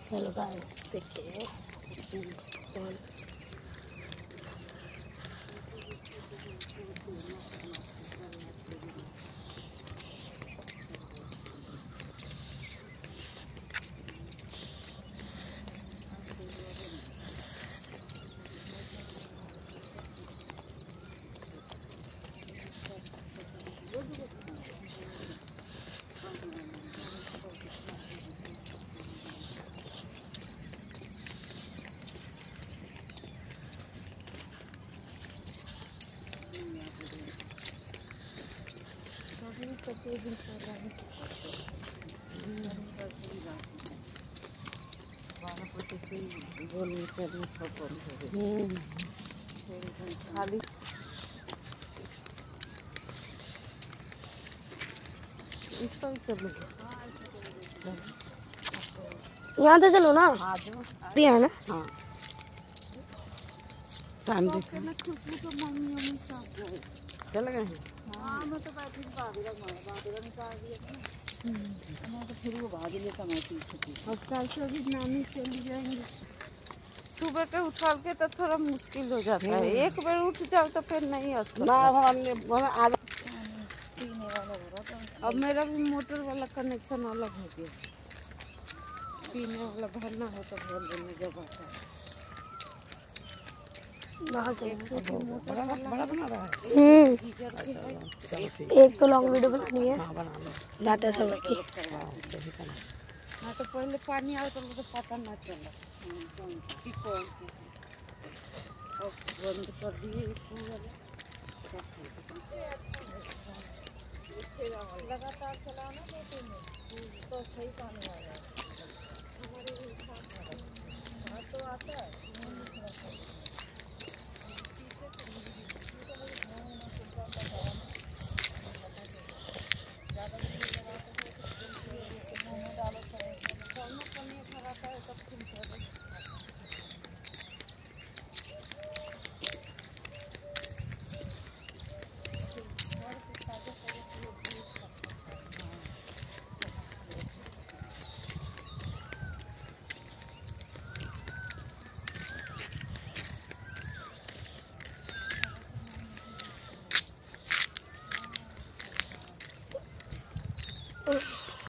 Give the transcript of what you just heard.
चलो गाइस देखिए और खाली इसका ही चलो यहाँ से चलो ना दिया है ना। हाँ टाइम देखो ना खुशबू तो मम्मी मम्मी साथ गए चल गए हैं। हाँ मैं तो बैठी बादल निकाल दिया मैं तो फिर वो भाग लेता मैं पीछे अब कल से भी नानी चली जाएंगे। सुबह के उठा के तो थोड़ा मुश्किल हो जाता है एक बार उठ जाओ तो फिर नहीं आता हमने पीने वाला हो रहा। अब मेरा भी मोटर वाला कनेक्शन अलग हो गया पीने वाला भरना हो तो भर लेने जब आता है। बड़ा बना रहा है। एक तो लॉन्ग वीडियो बनानी है जाते समय की। हाँ तो पहले पानी आया तो मुझे पता ना चला कि कौन सी बंद कर दिए लगातार चलाना तो सही पानी आ रहा है हमारे साथ तो आता है।